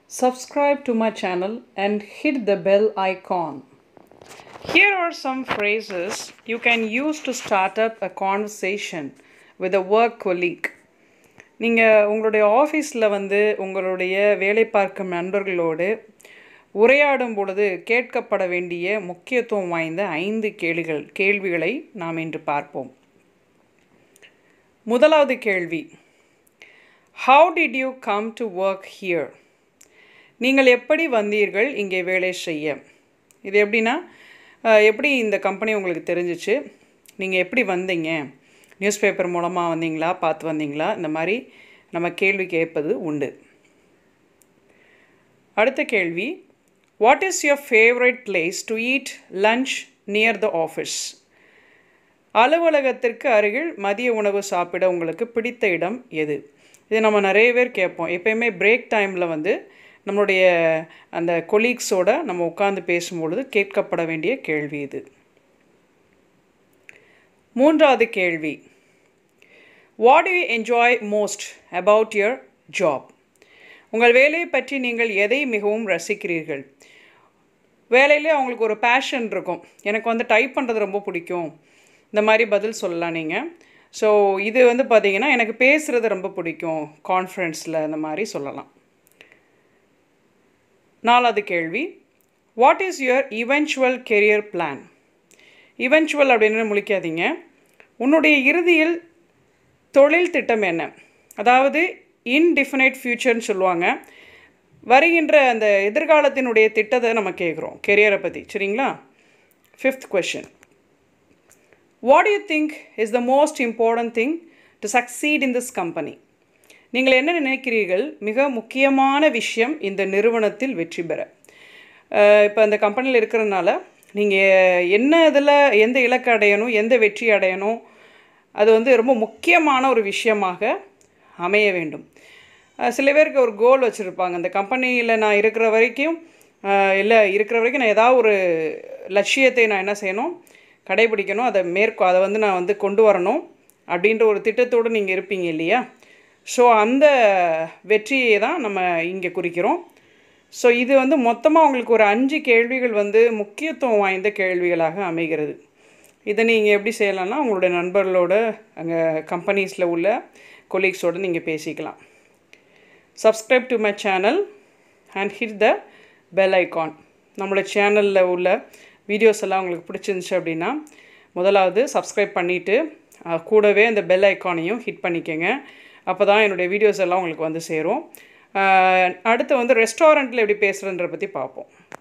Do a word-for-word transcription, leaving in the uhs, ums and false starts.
Subscribe to my channel and hit the bell icon. Here are some phrases you can use to start up a conversation with a work colleague. நீங்கள் உங்களுடைய ஆஃபீஸில் வந்து உங்களுடைய வேலை பார்க்கும் நண்பர்களோடு உரையாடும் பொழுது கேட்கப்பட வேண்டிய முக்கியத்துவம் வாய்ந்த ஐந்து கேள்விகள் கேள்விகளை நாம் இன்று பார்ப்போம். முதலாவது கேள்வி, How did you come to work here? நீங்கள் எப்படி வந்தீர்கள் இங்கே வேலை செய்ய? இது எப்படின்னா, எப்படி இந்த கம்பெனி உங்களுக்கு தெரிஞ்சிச்சு, நீங்கள் எப்படி வந்தீங்க, நியூஸ் பேப்பர் மூலமாக வந்தீங்களா, பார்த்து வந்தீங்களா, இந்த மாதிரி நம்ம கேள்வி கேட்பது உண்டு. அடுத்த கேள்வி, what is your favourite place to eat lunch near the office? அலுவலகத்திற்கு அருகில் மதிய உணவு சாப்பிட உங்களுக்கு பிடித்த இடம் எது? இது நம்ம நிறைய பேர் கேட்போம். எப்போயுமே பிரேக் டைமில் வந்து நம்மளுடைய அந்த கொலீக்ஸோடு நம்ம உட்கார்ந்து பேசும்பொழுது கேட்கப்பட வேண்டிய கேள்வி இது. மூன்றாவது கேள்வி, what do you enjoy most about your job? உங்கள் வேலையை பற்றி நீங்கள் எதை மிகவும் ரசிக்கிறீர்கள்? வேலையிலே அவங்களுக்கு ஒரு பேஷன் இருக்கும், எனக்கு வந்து டைப் பண்ணுறது ரொம்ப பிடிக்கும், இந்த மாதிரி பதில் சொல்லலாம் நீங்கள். ஸோ இது வந்து பார்த்திங்கன்னா, எனக்கு பேசுகிறது ரொம்ப பிடிக்கும், கான்ஃபரன்ஸில் இந்த மாதிரி சொல்லலாம். நாலாவது கேள்வி, what is your eventual career plan? Eventual அப்படின்னு முழிக்காதீங்க, உன்னுடைய இறுதியில் தொழில் திட்டம் என்ன? அதாவது இன்டிஃபினைட் ஃப்யூச்சர்னு சொல்லுவாங்க. வருகின்ற அந்த எதிர்காலத்தினுடைய திட்டத்தை நம்ம கேட்குறோம், கெரியரை பற்றி. சரிங்களா? Fifth question, what you think is the most important thing to succeed in this company? நீங்கள் என்ன நினைக்கிறீர்கள் மிக முக்கியமான விஷயம் இந்த நிறுவனத்தில் வெற்றி பெற? இப்போ அந்த கம்பெனியில் இருக்கிறதுனால நீங்கள் என்ன இதில் எந்த இலக்கு அடையணும், எந்த வெற்றி அடையணும், அது வந்து ரொம்ப முக்கியமான ஒரு விஷயமாக அமைய வேண்டும். சில பேருக்கு ஒரு கோல் வச்சுருப்பாங்க, அந்த கம்பெனியில் நான் இருக்கிற வரைக்கும் இல்லை இருக்கிற வரைக்கும் நான் ஏதாவது ஒரு லட்சியத்தை நான் என்ன செய்யணும், கடைபிடிக்கணும், அதை மேற்கொ அதை வந்து நான் வந்து கொண்டு வரணும் அப்படின்ற ஒரு திட்டத்தோடு நீங்கள் இருப்பீங்க இல்லையா? ஸோ அந்த வெற்றியை தான் நம்ம இங்கே குறிக்கிறோம். ஸோ இது வந்து மொத்தமாக உங்களுக்கு ஒரு அஞ்சு கேள்விகள் வந்து முக்கியத்துவம் வாய்ந்த கேள்விகளாக அமைகிறது. இதை நீங்கள் எப்படி செய்யலாம்னா, உங்களுடைய நண்பர்களோட அங்கே கம்பெனிஸில் உள்ள கொலீக்ஸோடு நீங்கள் பேசிக்கலாம். Subscribe to my channel and hit the bell icon. நம்மளோட சேனலில் உள்ள வீடியோஸ் எல்லாம் உங்களுக்கு பிடிச்சிருந்துச்சு அப்படின்னா முதலாவது சப்ஸ்கிரைப் பண்ணிவிட்டு கூடவே அந்த பெல் ஐக்கானையும் ஹிட் பண்ணிக்கோங்க. அப்போ தான் என்னுடைய வீடியோஸ் எல்லாம் உங்களுக்கு வந்து சேரும். அடுத்து வந்து ரெஸ்டாரண்ட்டில் எப்படி பேசுகிறன்ற பற்றி பார்ப்போம்.